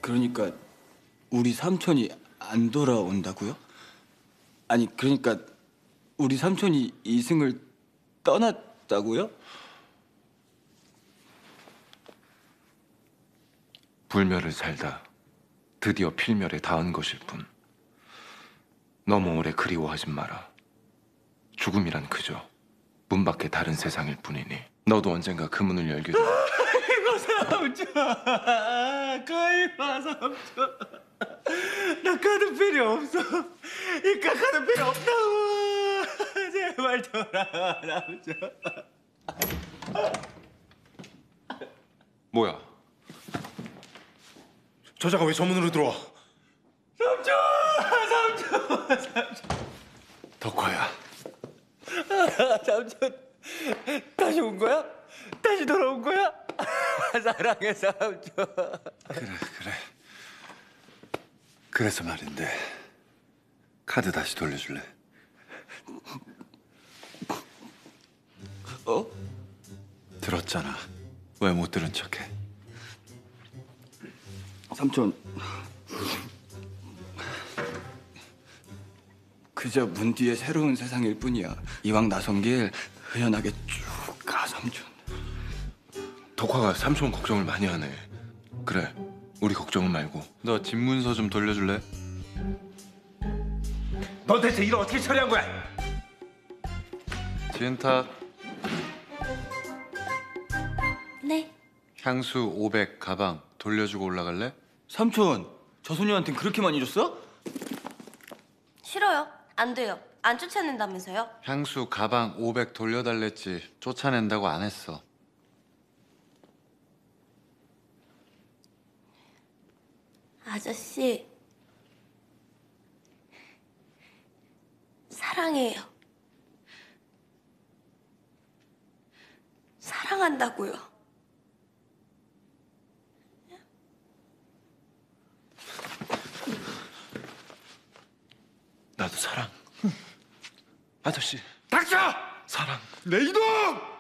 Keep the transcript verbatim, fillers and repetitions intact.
그러니까 우리 삼촌이 안 돌아온다고요? 아니 그러니까 우리 삼촌이 이승을 떠났다고요? 불멸을 살다 드디어 필멸에 닿은 것일 뿐. 너무 오래 그리워하진 마라. 죽음이란 그저 문 밖의 다른 세상일 뿐이니 너도 언젠가 그 문을 열게 될. 아이고 삼촌, 아이고 삼촌, 나 카드 필요 없어. 이깟 카드 필요 없다고. 제발 돌아와 삼촌. 뭐야? 저자가 왜 저 문으로 들어와? 삼촌, 삼촌, 삼촌. 덕화야. 삼촌, 다시 온 거야? 다시 돌아온 거야? 사랑해 삼촌. 그래 그래. 그래서 말인데 카드 다시 돌려줄래? 어? 들었잖아. 왜 못 들은 척해? 삼촌, 그저 문 뒤에 새로운 세상일 뿐이야. 이왕 나선 길 흐연하게 쭉 가 삼촌. 덕화가 삼촌 걱정을 많이 하네. 그래, 우리 걱정은 말고. 너 집 문서 좀 돌려줄래? 너 대체 일 어떻게 처리한 거야? 지은탁 네. 향수 오백 가방 돌려주고 올라갈래? 삼촌, 저 소녀한텐 그렇게 많이 줬어? 싫어요. 안 돼요. 안 쫓아낸다면서요? 향수 가방 오백 돌려달랬지. 쫓아낸다고 안 했어. 아저씨, 사랑해요. 사랑한다고요. 나도 사랑. 아저씨. 닥쳐! 사랑. 내 이놈!